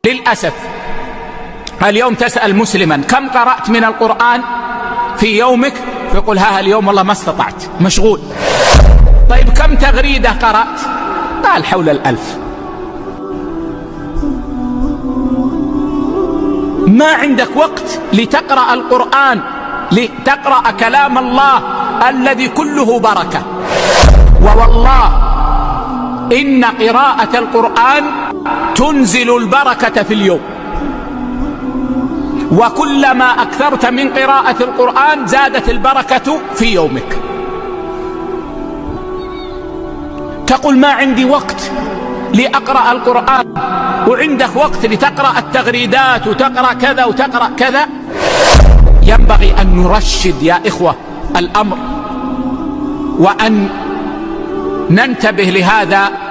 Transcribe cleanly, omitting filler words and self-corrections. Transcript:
للأسف اليوم تسأل مسلما كم قرأت من القرآن في يومك، فيقول ها اليوم والله ما استطعت مشغول. طيب كم تغريدة قرأت؟ قال حول 1000. ما عندك وقت لتقرأ القرآن، لتقرأ كلام الله الذي كله بركة. ووالله إن قراءة القرآن تنزل البركة في اليوم، وكلما أكثرت من قراءة القرآن زادت البركة في يومك. تقول ما عندي وقت لأقرأ القرآن، وعندك وقت لتقرأ التغريدات وتقرأ كذا وتقرأ كذا. ينبغي أن نرشد يا إخوة الأمر، وأن ننتبه لهذا